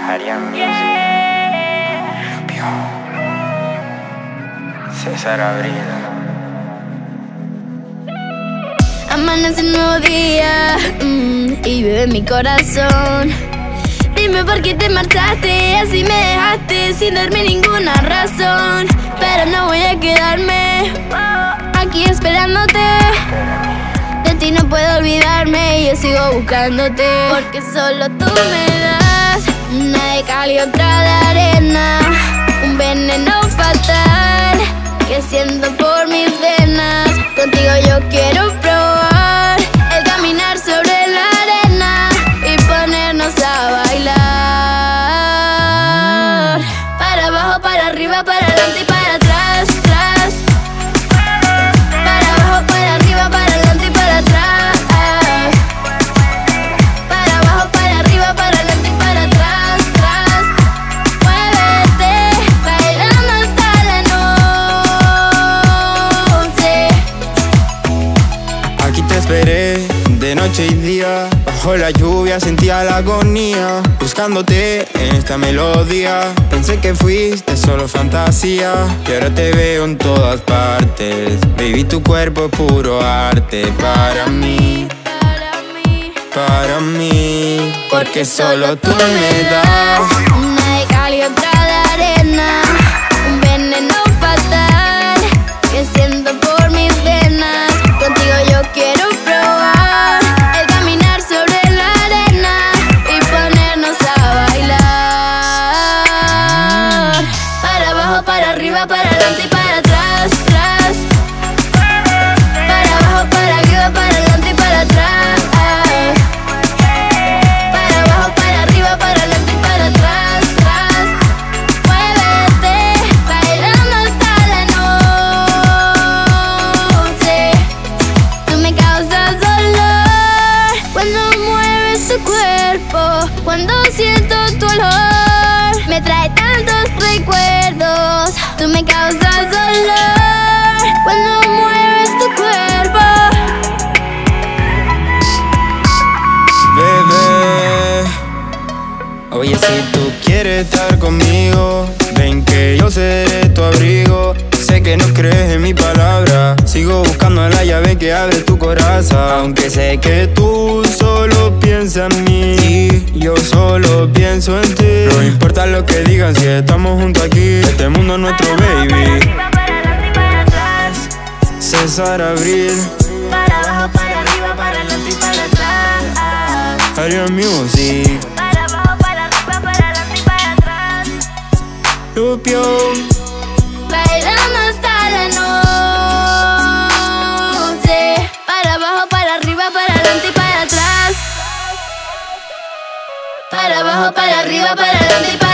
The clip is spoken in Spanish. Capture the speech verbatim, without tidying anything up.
Arián Music, César Abril. Amanece un nuevo día mm, y vive mi corazón. Dime por qué te marchaste, así me dejaste sin darme ninguna razón. Pero no voy a quedarme aquí esperándote. De ti no puedo olvidarme y yo sigo buscándote. Porque solo tú me das una de cal y otra de arena, un veneno fatal que siento por mis venas. Contigo yo quiero probar el caminar sobre la arena y ponernos a bailar. Para abajo, para arriba, para adelante y para atrás, atrás. Para abajo, para arriba, para adelante y para atrás. Para abajo, para arriba, para adelante y para atrás, atrás. Muévete, bailando hasta la noche. Aquí te esperé de noche y día, bajo la lluvia sentía la agonía, buscándote en esta melodía. Pensé que fuiste solo fantasía y ahora te veo en todas partes. Baby, tu cuerpo es puro arte para mí, Para mí, para mí. Porque solo tú me das una de cal y otra de arena, un veneno fatal que siento por mis venas. Contigo yo quiero probar el caminar sobre la arena y ponernos a bailar. Para abajo, para arriba, para adelante y para atrás, atrás. Para abajo, para arriba, para adelante y para atrás. Para abajo, para arriba, para adelante y para atrás, atrás. Muévete, bailando hasta la noche. Tú me causas dolor cuando mueves tu cuerpo, cuando siento tu olor, me trae tantos recuerdos. Tú me causas dolor cuando mueves tu cuerpo. bebé. Oye, si tú quieres estar conmigo, ven que yo seré tu abrigo. Sé que no crees en mi palabra, sigo buscando la llave que abre tu corazón. Aunque sé que tú solo piensas en mí, yo solo pienso en ti. No importa lo que digan si estamos juntos aquí, este mundo es nuestro baby. César Abril, Para abajo, para arriba, para adelante y para atrás. Arián Music, Para abajo, para arriba, para adelante y para atrás. Lupio. Bailando hasta la noche. Para abajo, para arriba, para adelante y para atrás. Para abajo, para arriba, para adelante y para atrás.